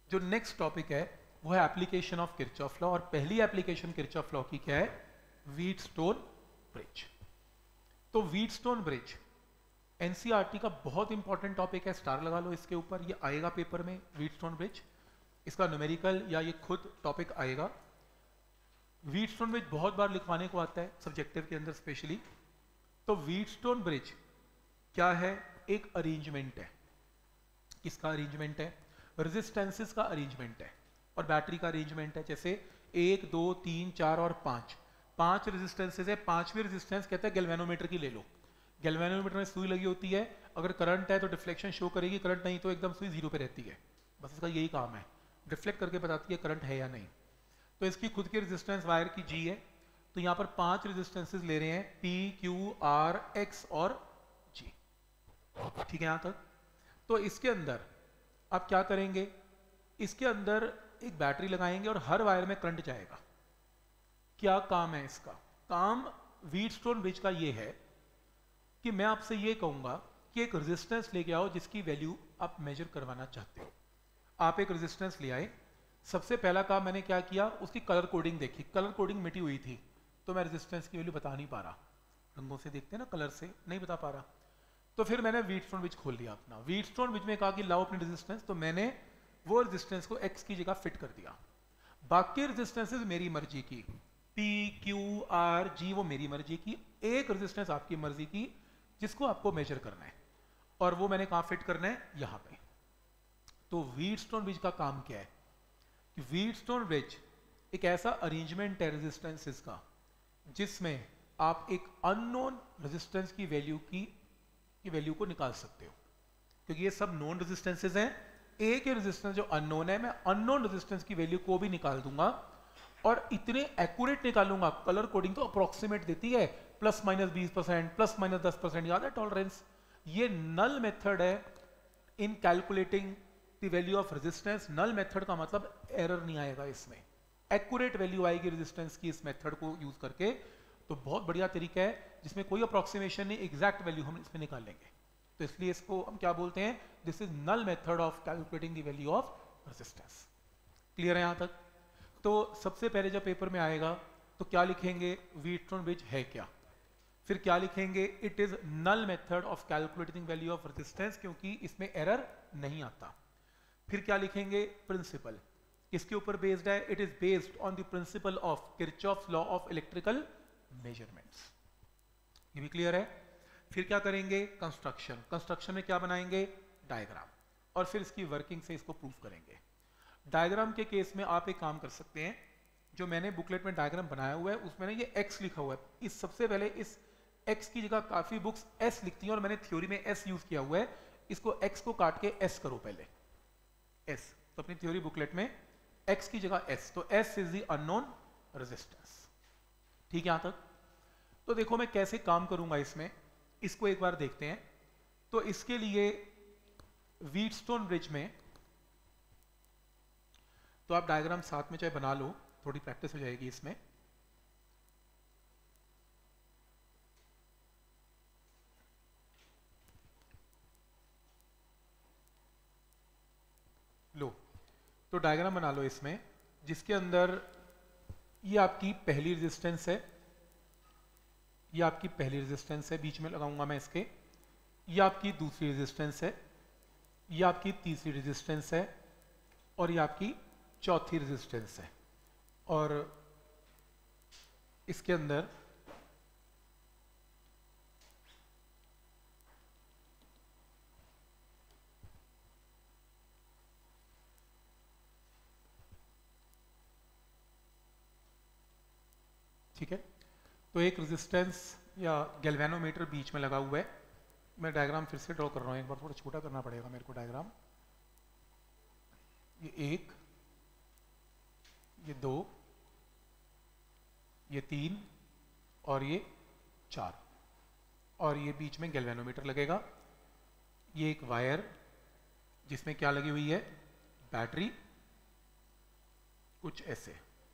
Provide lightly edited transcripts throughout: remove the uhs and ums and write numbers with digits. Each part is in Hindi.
जो नेक्स्ट टॉपिक है वो है एप्लीकेशन ऑफ किरचॉफ लॉ, और पहली एप्लीकेशन किरचॉफ लॉ की क्या है, व्हीटस्टोन ब्रिज। तो व्हीटस्टोन ब्रिज एनसीईआरटी का बहुत इंपॉर्टेंट टॉपिक है, स्टार लगा लो इसके ऊपर, ये आएगा पेपर में व्हीटस्टोन ब्रिज, इसका न्यूमेरिकल या ये खुद टॉपिक आएगा। व्हीटस्टोन ब्रिज बहुत बार लिखवाने को आता है सब्जेक्टिव के अंदर स्पेशली। तो व्हीटस्टोन ब्रिज क्या है, एक अरेंजमेंट है। किसका अरेंजमेंट है, रेजिस्टेंसेस का अरेंजमेंट है और बैटरी का अरेंजमेंट है। जैसे 1 2 3 4 और 5 रेजिस्टेंसेस है, पांचवी रेजिस्टेंस कहते हैं गैल्वेनोमीटर की ले लो। गैल्वेनोमीटर में सुई लगी होती है, अगर करंट है तो डिफ्लेक्शन शो करेगी, करंट नहीं तो एकदम सुई जीरो पे रहती है। बस इसका यही काम है, डिफ्लेक्ट करके बताती है करंट है या नहीं। तो इसकी खुद की रेजिस्टेंस वायर की G है। तो यहाँ पर 5 रेजिस्टेंसेस ले रहे हैं, P, Q, R, X और G। ठीक है यहाँ तक। तो इसके अंदर आप क्या करेंगे, इसके अंदर एक बैटरी लगाएंगे और हर वायर में करंट जाएगा। क्या काम है इसका, काम व्हीटस्टोन ब्रिज का ये है कि मैं आपसे ये कहूंगा कि एक रेजिस्टेंस लेके आओ जिसकी वैल्यू आप मेजर करवाना चाहते हो। आप एक रेजिस्टेंस ले आए, सबसे पहला काम मैंने क्या किया, उसकी कलर कोडिंग देखी, कलर कोडिंग मिटी हुई थी तो मैं रेजिस्टेंस की वैल्यू बता नहीं पा रहा, रंगों से देखते हैं ना, कलर से नहीं बता पा रहा। तो फिर मैंने व्हीटस्टोन ब्रिज खोल लिया अपना, व्हीटस्टोन ब्रिज में कहा कि लाओ अपनी रेजिस्टेंस, तो मैंने वो रेजिस्टेंस को X की जगह फिट कर दिया। बाकी रेजिस्टेंसेस मेरी मर्जी की, P, Q, R, G वो मेरी मर्जी की, एक रेजिस्टेंस आपकी मर्जी की जिसको आपको मेजर करना है, और वो मैंने कहाँ फिट करना है, यहाँ पे। तो व्हीटस्टोन ब्रिज का काम क्या है कि व्हीटस्टोन ब्रिज एक ऐसा अरेंजमेंट है रेजिस्टेंसेस का जिसमें आप एक अननोन रेजिस्टेंस की वैल्यू को निकाल सकते हो, क्योंकि ये सब नोन रेजिस्टेंसेस हैं। एक ही रेजिस्टेंस जो अननोन है, मैं अननोन रेजिस्टेंस की वैल्यू को भी निकाल दूंगा और इतने एक्यूरेट निकालूंगा। कलर कोडिंग तो अप्रोक्सीमेट देती है, ±20%, ±10%, याद है टॉलरेंस। ये नल मेथड है in calculating the value of resistance. Null method का मतलब एरर नहीं आएगा इसमें, एक्यूरेट वैल्यू आएगी रेजिस्टेंस की इस मेथड को यूज करके। तो बहुत बढ़िया तरीका है जिसमें कोई अप्रोक्सीमेशन नहीं, एग्जैक्ट वैल्यू हम इसमें निकाल लेंगे। तो इसलिए इसको हम क्या बोलते हैं, this is null method of calculating the value of resistance. Clear है यहाँ तक। तो सबसे पहले जब पेपर में आएगा तो क्या लिखेंगे, व्हीटस्टोन ब्रिज है क्या, फिर क्या लिखेंगे, it is null method of calculating value of resistance, क्योंकि इसमें एरर नहीं आता। फिर क्या लिखेंगे, प्रिंसिपल, किसके ऊपर बेस्ड है, it is based on the principle of Kirchhoff's law of electrical measurements. ये भी क्लियर है। फिर क्या करेंगे, कंस्ट्रक्शन, कंस्ट्रक्शन में क्या बनाएंगे, डायग्राम, और फिर इसकी वर्किंग से इसको प्रूफ करेंगे। डायग्राम के केस में आप एक काम कर सकते हैं, जो मैंने बुकलेट में डायग्राम बनाया हुआ है उसमें ना ये x लिखा हुआ है, इस सबसे पहले इस x की जगह काफी बुक्स s लिखती हैं और मैंने थ्योरी में s यूज किया हुआ है, इसको x को काट के s करो पहले, s। तो अपनी थ्योरी बुकलेट में x की जगह s, तो s is the unknown resistance. ठीक है यहां तक। तो देखो मैं कैसे काम करूंगा इसमें, इसको एक बार देखते हैं। तो इसके लिए व्हीटस्टोन ब्रिज में तो आप डायग्राम साथ में चाहे बना लो, थोड़ी प्रैक्टिस हो जाएगी इसमें। लो, तो डायग्राम बना लो इसमें, जिसके अंदर ये आपकी पहली रेजिस्टेंस है, ये आपकी पहली रेजिस्टेंस है, बीच में लगाऊंगा मैं इसके, ये आपकी दूसरी रेजिस्टेंस है, ये आपकी तीसरी रेजिस्टेंस है, और ये आपकी चौथी रेजिस्टेंस है। और इसके अंदर ठीक है, तो एक रेजिस्टेंस या गैल्वेनोमीटर बीच में लगा हुआ है। मैं डायग्राम फिर से ड्रॉ कर रहा हूं, एक बार थोड़ा छोटा करना पड़ेगा मेरे को डायग्राम। ये 1, ये 2, ये 3 और ये 4, और ये बीच में गैल्वेनोमीटर लगेगा। ये एक वायर जिसमें क्या लगी हुई है, बैटरी, कुछ ऐसे।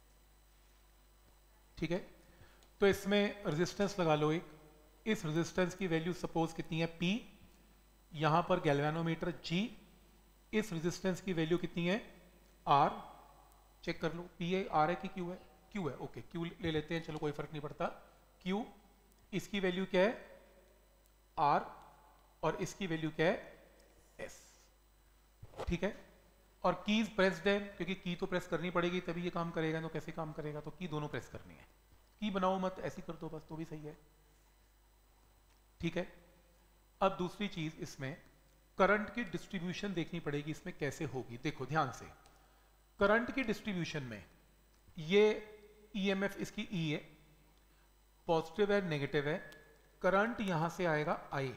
ठीक है, तो इसमें रेजिस्टेंस लगा लो एक, इस रेजिस्टेंस की वैल्यू सपोज कितनी है, P, यहां पर गैल्वेनोमीटर G, इस रेजिस्टेंस की वैल्यू कितनी है, आर, चेक कर लो पी है, आर है कि क्यू है, क्यू है, ओके क्यू ले लेते हैं, चलो कोई फर्क नहीं पड़ता, क्यू, इसकी वैल्यू क्या है आर, और इसकी वैल्यू क्या है एस, ठीक है। और कीज प्रेस्ड है, क्योंकि की तो प्रेस करनी पड़ेगी तभी ये काम करेगा, तो कैसे काम करेगा, तो की दोनों प्रेस करनी है, की बनाओ मत, ऐसी कर दो बस तो भी सही है, ठीक है। अब दूसरी चीज इसमें करंट की डिस्ट्रीब्यूशन देखनी पड़ेगी, इसमें कैसे होगी, देखो ध्यान से, करंट की डिस्ट्रीब्यूशन में ये ईएमएफ इसकी ई है, पॉजिटिव है नेगेटिव है, करंट यहां से आएगा आई,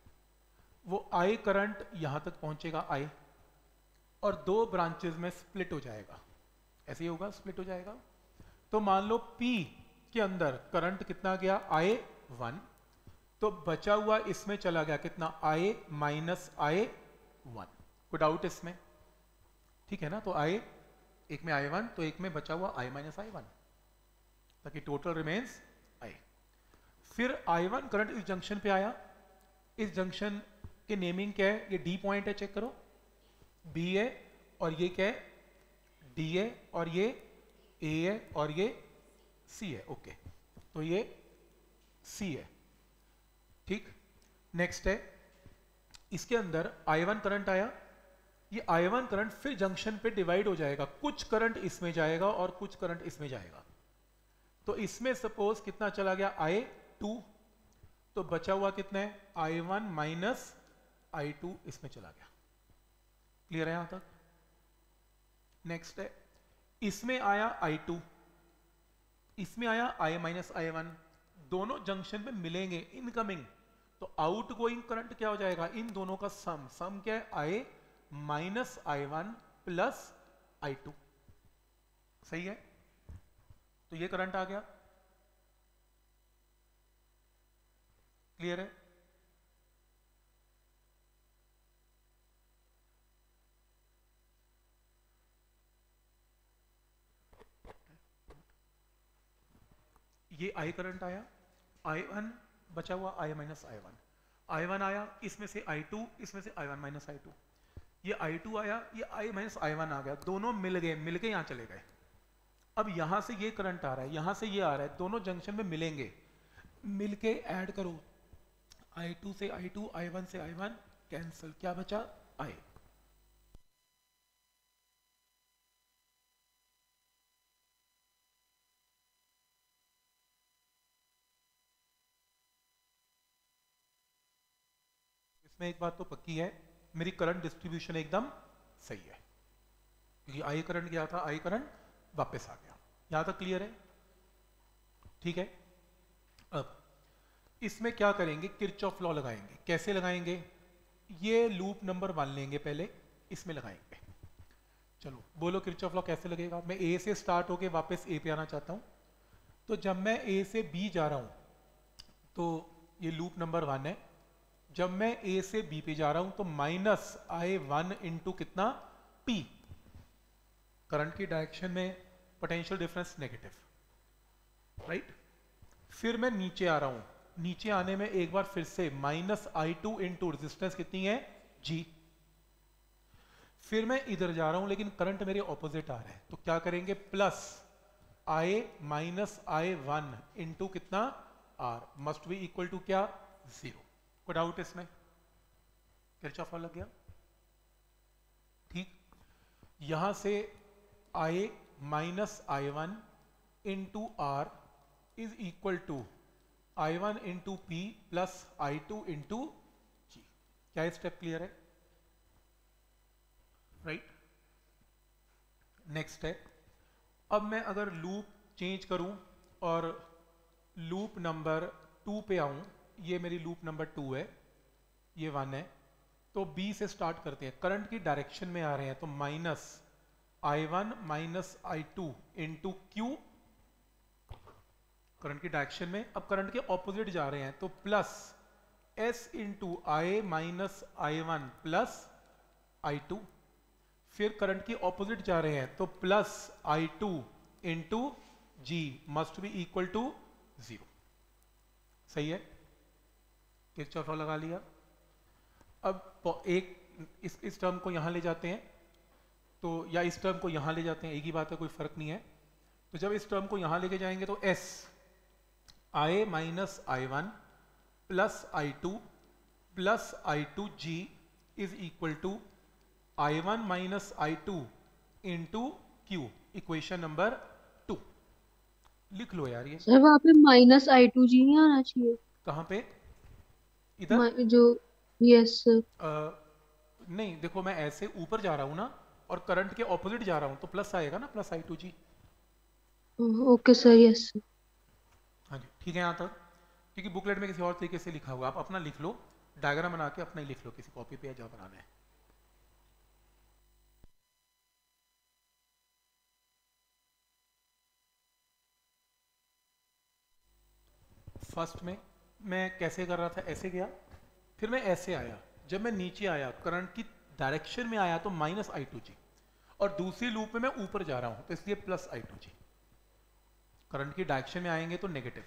वो आई करंट यहां तक पहुंचेगा आई, और दो ब्रांचेस में स्प्लिट हो जाएगा, ऐसे ही होगा, स्प्लिट हो जाएगा। तो मान लो P के अंदर करंट कितना गया आई 1, तो बचा हुआ इसमें चला गया कितना आई माइनस आई 1, कोई डाउट इसमें, ठीक है ना। तो आई एक में I1, तो एक में बचा हुआ I माइनस I1, ताकि टोटल रिमेन्स I। फिर I1 करंट इस जंक्शन पे आया, इस जंक्शन के नेमिंग क्या है, ये D पॉइंट है, चेक करो, B है, और ये क्या है D है, और ये A है, और ये C है, ओके, तो ये C है, ठीक। नेक्स्ट है, इसके अंदर I1 करंट आया, ये I1 करंट फिर जंक्शन पे डिवाइड हो जाएगा, कुछ करंट इसमें जाएगा और कुछ करंट इसमें जाएगा, तो इसमें सपोज कितना चला गया I2, तो बचा हुआ कितना है I1 माइनस I2 इसमें चला गया, क्लियर है यहां तक। नेक्स्ट है, इसमें आया I2, इसमें आया I माइनस I1, दोनों जंक्शन में मिलेंगे इनकमिंग, तो आउट गोइंग करंट क्या हो जाएगा, इन दोनों का सम, सम क्या है I minus I1 plus I2, सही है, तो ये करंट आ गया, क्लियर है। ये I करंट आया, I1 बचा हुआ I माइनस I1, I1 आया, इसमें से I2, इसमें से I1 माइनस I2, ये I2 आया, ये I माइनस I1 आ गया, दोनों मिल गए, मिलके यहां चले गए। अब यहां से ये करंट आ रहा है, यहां से ये आ रहा है, दोनों जंक्शन में मिलेंगे, मिलके ऐड करो, I2 से I2, I1 से I1 कैंसिल, क्या बचा I। इसमें एक बात तो पक्की है, मेरी करंट डिस्ट्रीब्यूशन एकदम सही है, क्योंकि आई करंट गया था, आई करंट वापस आ गया, यहां तक क्लियर है, ठीक है। अब इसमें क्या करेंगे, किरचॉफ लॉ लगाएंगे, कैसे लगाएंगे, ये लूप नंबर 1 लेंगे पहले, इसमें लगाएंगे, चलो बोलो किरचॉफ लॉ कैसे लगेगा। मैं ए से स्टार्ट होके वापस ए पे आना चाहता हूं, तो जब मैं ए से बी जा रहा हूं तो ये लूप नंबर 1 है, जब मैं ए से बी पे जा रहा हूं तो माइनस I1 इंटू कितना P, करंट की डायरेक्शन में पोटेंशियल डिफरेंस नेगेटिव, राइट। फिर मैं नीचे आ रहा हूं, नीचे आने में एक बार फिर से माइनस I2 इंटू रेजिस्टेंस कितनी है G, फिर मैं इधर जा रहा हूं लेकिन करंट मेरे ऑपोजिट आ रहा है, तो क्या करेंगे plus I minus I1 into कितना R, must be equal to क्या 0, कोई डाउट इसमें, किरचॉफ लॉ लग गया, ठीक। यहां से I minus I1 into R is equal to I1 into P plus I2 into G, क्या स्टेप क्लियर है, राइट। नेक्स्ट है, अब मैं अगर लूप चेंज करूं और लूप नंबर 2 पे आऊं, ये मेरी लूप नंबर 2 है, ये 1 है, तो B से स्टार्ट करते हैं, करंट की डायरेक्शन में आ रहे हैं, तो minus I1 minus I2 into Q, current की डायरेक्शन में, अब करंट के ऑपोजिट जा रहे हैं तो plus S into I minus I1 plus I2, फिर करंट के ऑपोजिट जा रहे हैं तो plus I2 into G must be equal to 0, सही है, किरचॉफ लॉ लगा लिया। अब एक इस टर्म को यहां ले जाते हैं, तो या इस टर्म को यहाँ ले जाते हैं, एक ही बात है, कोई फर्क नहीं है। तो जब इस टर्म को यहाँ लेके जाएंगे तो S I minus I one plus I two plus I two G is equal to I one minus I two into Q, equation number 2। लिख लो यार ये। सर वहाँ पे माइनस आई टू जी नहीं आना चाहिए? कहाँ पे? इधर? जो, यस सर। नहीं, देखो मैं ऐसे ऊपर जा रहा हूँ ना, और करंट के ऑपोजिट जा रहा हूँ, तो प्लस आएगा ना, plus I two G. Okay sir, yes sir. हाँ जी, ठीक है यहाँ तक। क्योंकि बुकलेट में किसी और तरीके से लिखा हुआ, आप अपना लिख लो, डायग्राम बना के अपना ही लिख लो, किसी कॉपी पे या जहाँ बनाना है। फर्स्ट में मैं कैसे कर रहा था, ऐसे गया, फिर मैं ऐसे आया, जब मैं नीचे आया करंट की डायरेक्शन में आया तो माइनस आई टू जी, और दूसरी लूप में मैं ऊपर जा रहा हूं तो इसलिए plus I two G. Current की डायरेक्शन में आएंगे तो नेगेटिव।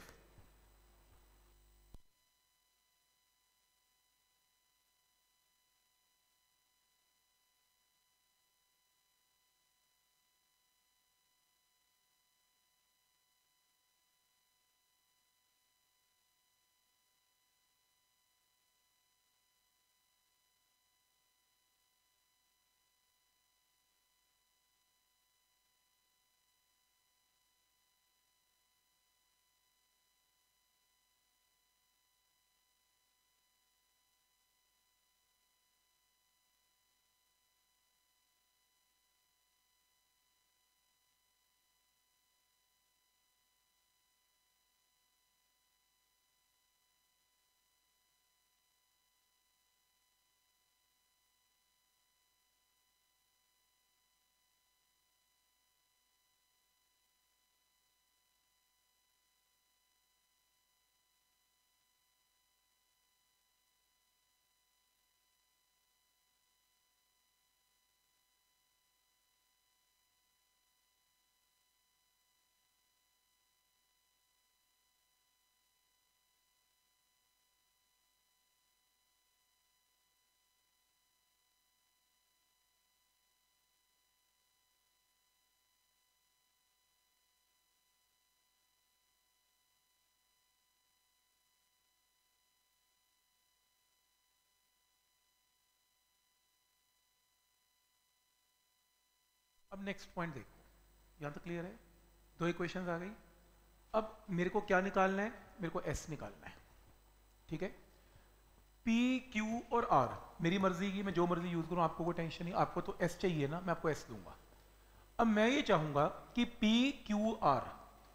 अब नेक्स्ट पॉइंट देखो, यहां तक क्लियर है? दो इक्वेशंस आ गई। अब मेरे को क्या निकालना है? मेरे को एस निकालना है, ठीक है। पी क्यू और आर मेरी मर्जी की, मैं जो मर्जी यूज करूं, आपको कोई टेंशन नहीं। आपको तो एस चाहिए ना, मैं आपको एस दूंगा। अब मैं ये चाहूंगा कि पी क्यू आर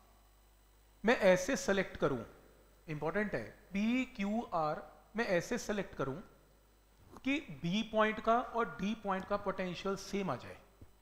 मैं ऐसे सेलेक्ट करूं, इंपॉर्टेंट है, पी क्यू आर मैं ऐसे सेलेक्ट करूं कि बी पॉइंट का और डी पॉइंट का पोटेंशियल सेम आ जाए।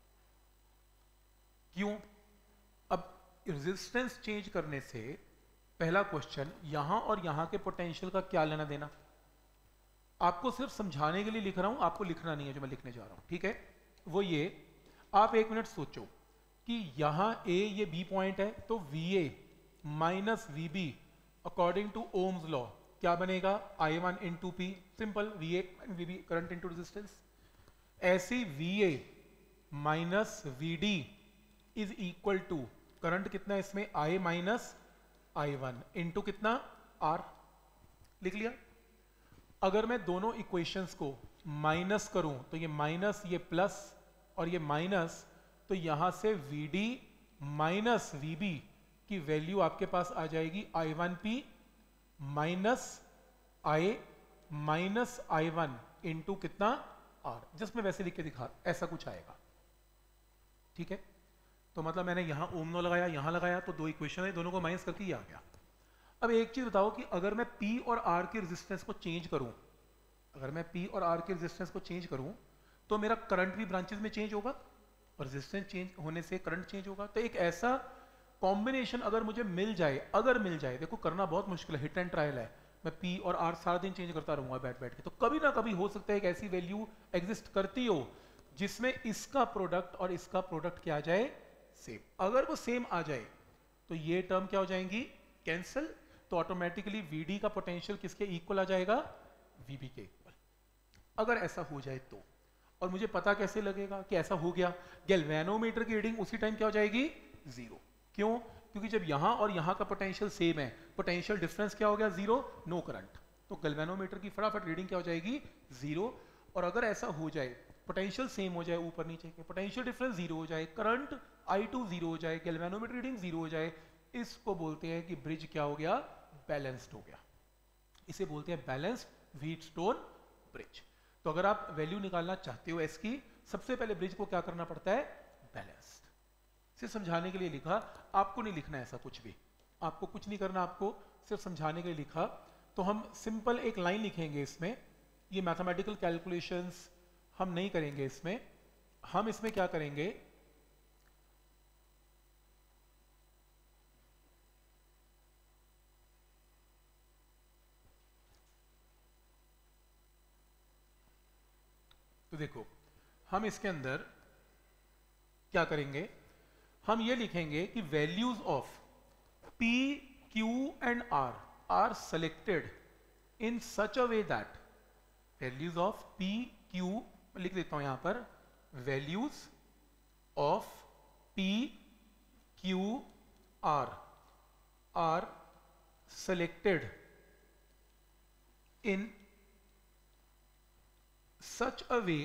क्यों? अब रेजिस्टेंस चेंज करने से पहला क्वेश्चन, यहां और यहां के पोटेंशियल का क्या लेना देना? आपको सिर्फ समझाने के लिए लिख रहा हूं, आपको लिखना नहीं है जो मैं लिखने जा रहा हूं, ठीक है। वो ये, आप एक मिनट सोचो कि यहां ए ये बी पॉइंट है, तो V A minus V B according to Ohm's law क्या बनेगा? I one into P, simple, V A and V B current into resistance. ऐसे V A minus V D is equal to current कितना है इसमें? I minus I one into कितना? आर। लिख लिया। अगर मैं दोनों इक्वेशंस को माइनस करूं तो ये माइनस, ये प्लस, और ये माइनस, तो यहां से V D minus V B की वैल्यू आपके पास आ जाएगी I one P minus I minus I one into कितना? आर। जस्ट मैं वैसे लिख के दिखा, ऐसा कुछ आएगा, ठीक है। तो मतलब मैंने यहां ओम लॉ लगाया, यहां लगाया, तो दो इक्वेशन है, दोनों को माइनस करके ये आ गया। अब एक चीज बताओ कि अगर मैं P और R के रेजिस्टेंस को चेंज करूं, अगर मैं P और R के रेजिस्टेंस को चेंज करूं, तो मेरा करंट भी ब्रांचेस में चेंज होगा, और रेजिस्टेंस चेंज होने से करंट चेंज होगा। तो एक ऐसा कॉम्बिनेशन अगर मुझे मिल जाए, अगर मिल जाए, देखो करना बहुत मुश्किल है, हिट एंड ट्रायल है, मैं P और R सारा दिन चेंज करता रहूंगा बैठ बैठ के, तो कभी ना कभी हो सकता है एक ऐसी वैल्यू एग्जिस्ट करती हो जिसमें इसका प्रोडक्ट और इसका प्रोडक्ट क्या आ जाए? सेम। अगर वो सेम आ जाए तो ये टर्म क्या हो जाएंगी? कैंसिल। तो ऑटोमेटिकली VD का पोटेंशियल किसके इक्वल आ जाएगा? VB के इक्वल। अगर ऐसा हो जाए तो और मुझे पता कैसे लगेगा कि ऐसा हो गया? गैल्वेनोमीटर की रीडिंग उसी टाइम क्या हो जाएगी? जीरो। क्यों? क्योंकि जब यहाँ और यहाँ का पोटेंशियल सेम है, पोटेंशियल डिफरेंस क्या हो गया? Zero, no current. तो गैल्वेनोमीटर की फटाफट रीडिंग क्या हो जाएगी? जीरो। और अगर ऐसा हो जाए, पोटेंशियल सेम हो जाए ऊपर नीचे के, पोटेंशियल डिफरेंस जीरो हो जाए, करंट I2 जीरो हो जाए, गैल्वेनोमीटर रीडिंग जीरो हो जाए, इसको बोलते हैं कि ब्रिज क्या हो गया? बैलेंस्ड हो गया। इसे बोलते हैं बैलेंस्ड व्हीटस्टोन ब्रिज। तो अगर आप वैल्यू निकालना चाहते हो एस की, सबसे पहले ब्रिज को क्या करना पड़ता है? बैलेंस्ड। सिर्फ समझाने के लिए लिखा, आपको नहीं लिखना ऐसा कुछ भी, आपको कुछ नहीं करना, आपको सिर्फ समझाने के लिए लिखा। तो हम सिंपल एक लाइन लिखेंगे इसमें, ये मैथमेटिकल कैलकुलेशंस हम नहीं करेंगे इसमें। हम इसमें क्या करेंगे, तो देखो हम इसके अंदर क्या करेंगे, हम ये लिखेंगे कि वैल्यूज ऑफ P, Q एंड R are selected in such a way that, values of P, Q, लिख देता हूं यहां पर, values of P, Q, R are selected in such a way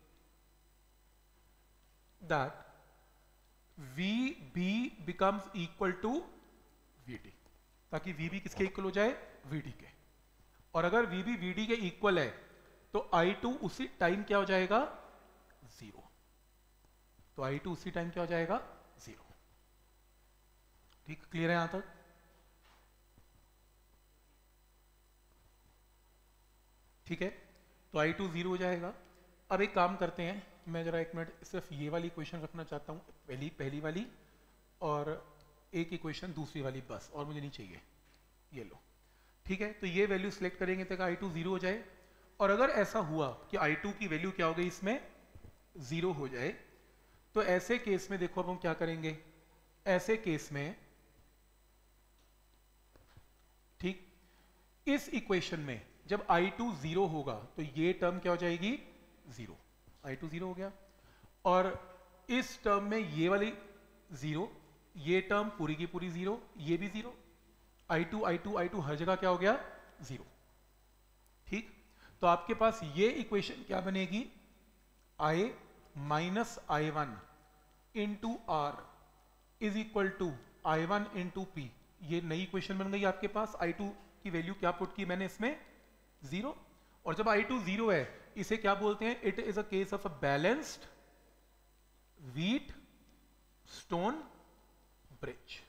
that VB becomes equal to VD, ताकि VB किसके इक्वल हो जाए? VD के। और अगर VB VD के इक्वल है तो I2 उसी टाइम क्या हो जाएगा? जीरो। तो I2 उसी टाइम क्या हो जाएगा? जीरो। ठीक, क्लियर है यहां तक? ठीक है, तो I2 जीरो हो जाएगा। अब एक काम करते हैं, मैं जरा एक मिनट सिर्फ ये वाली इक्वेशन रखना चाहता हूँ, पहली वाली, और एक इक्वेशन दूसरी वाली बस, और मुझे नहीं चाहिए, ये लो। ठीक है, तो ये वैल्यू सिलेक्ट करेंगे तक I2 जीरो हो जाए। और अगर ऐसा हुआ कि I2 की वैल्यू क्या हो गई इसमें? जीरो हो जाए, तो ऐसे केस में देखो अब हम क्या करेंगे। ऐसे केस में, ठीक, इस इक्वेशन में जब I2 जीरो होगा तो ये टर्म क्या हो जाएगी? जीरो। I2 जीरो हो गया, और इस टर्म में ये वाली जीरो, ये टर्म पूरी की पूरी जीरो, ये भी जीरो। I2 I2 I2 हर जगह क्या हो गया? जीरो। ठीक, तो आपके पास ये इक्वेशन क्या बनेगी? I minus I1 into R is equal to I1 into P. ये नई इक्वेशन बन गई आपके पास। I2 की वैल्यू क्या पुट की मैंने इसमें? जीरो। और जब I2 जीरो है, इसे क्या बोलते हैं? It is a case of a balanced Wheatstone bridge.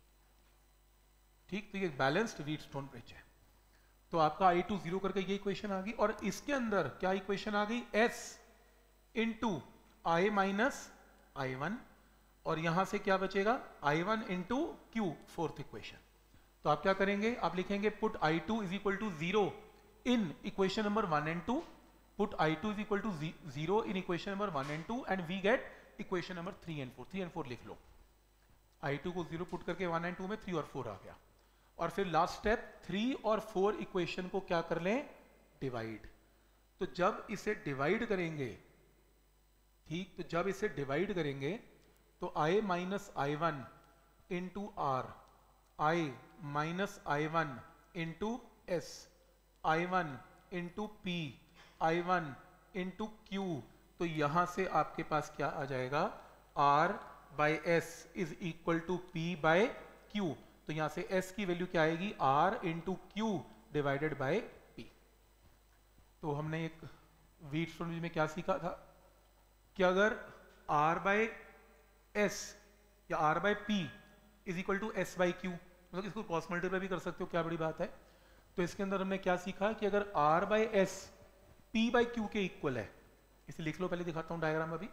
ठीक, तो ये बैलेंस्ड व्हीट स्टोन ब्रिज है। तो आपका I2 जीरो करके ये इक्वेशन आ गई, और इसके अंदर क्या इक्वेशन आ गई? S into I minus I1, और यहां से क्या बचेगा? I1 into Q, fourth equation. तो आप क्या करेंगे? आप लिखेंगे put I2 is equal to zero in equation number 1 and 2, put I2 is equal to zero in equation number 1 and 2, and we get equation number 3 and 4। 3 and 4 लिख लो। I2 को जीरो पुट करके 1 एंड 2 में 3 और 4 आ गया। और फिर लास्ट स्टेप, 3 और 4 इक्वेशन को क्या कर लें? डिवाइड। तो जब इसे डिवाइड करेंगे, ठीक, तो जब इसे डिवाइड करेंगे तो I minus I1 into R, I minus I1 into S, I1 into P, I1 into Q, तो यहां से आपके पास क्या आ जाएगा? R by S is equal to P by Q। तो यहां से S की वैल्यू क्या आएगी? R into Q divided by P। तो हमने एक व्हीटस्टोन ब्रिज में क्या सीखा था कि अगर R बाय S या R by P is equal to S by Q, मतलब इसको क्रॉस मल्टीप्लाई भी कर सकते हो, क्या बड़ी बात है। तो इसके अंदर हमने क्या सीखा कि अगर R by S P by Q के इक्वल है, इसे लिख लो, पहले दिखाता हूं डायग्राम, अभी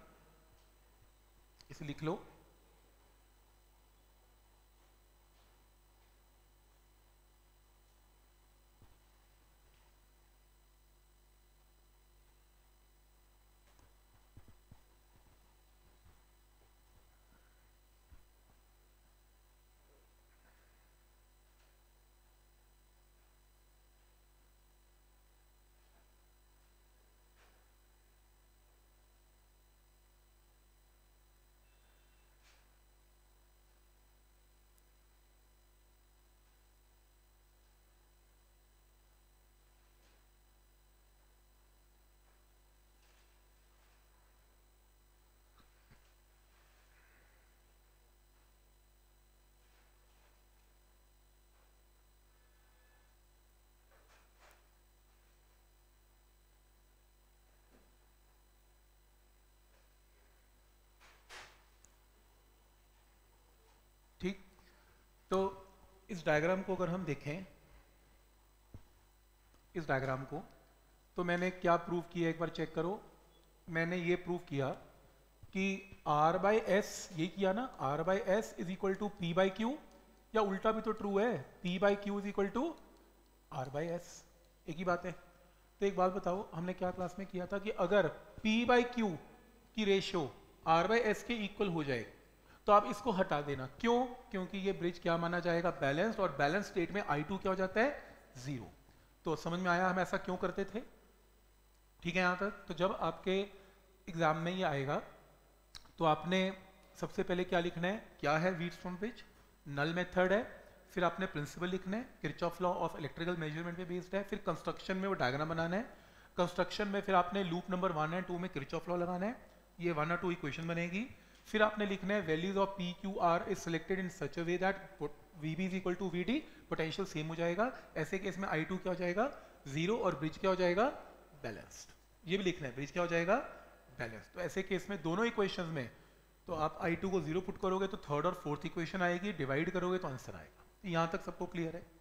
इसे लिख लो। इस डायग्राम को अगर हम देखें, इस डायग्राम को, तो मैंने क्या प्रूव किया एक बार चेक करो। मैंने ये प्रूव किया कि R बाई एस, ये किया ना, R by S is equal to P by Q, या उल्टा भी तो ट्रू है, P by Q is equal to R by S, एक ही बात है। तो एक बात बताओ, हमने क्या क्लास में किया था कि अगर P बाई क्यू की रेशियो R बाई एस के इक्वल हो जाए तो आप इसको हटा देना। क्यों? क्योंकि ये ब्रिज क्या माना जाएगा, बैलेंस्ड, और बैलेंस स्टेट में I2 क्या हो जाता है, 0। तो समझ में आया हम ऐसा क्यों करते थे? ठीक है यहाँ तक। तो जब आपके एग्जाम में ये आएगा तो आपने सबसे पहले क्या लिखना है, क्या है व्हीटस्टोन ब्रिज, नल मेथड है, फिर आपने प्रिंसिपल लिखना है, Kirchhoff law of electrical measurement पे बेस्ड है, फिर कंस्ट्रक्शन में वो डायग्राम बनाना है, कंस्ट्रक्शन में फिर आपने लूप नंबर 1 एंड 2 में किरचॉफ लॉ लगाना है, ये 1 और 2 इक्वेशन बनेगी। फिर आपने लिखना है values of P Q R is selected in such a way that VB is equal to VD, potential same हो जाएगा। ऐसे केस में I2 क्या हो जाएगा, 0, और ब्रिज क्या हो जाएगा, बैलेंस्ड। ये भी लिखना है, ब्रिज क्या हो जाएगा, बैलेंस्ड। तो ऐसे केस में दोनों इक्वेशंस में तो आप I2 को 0 पुट करोगे तो थर्ड और फोर्थ इक्वेशन आएगी, डिवाइड करोगे तो आंसर आएगा। यहाँ तक सबको क्लियर है?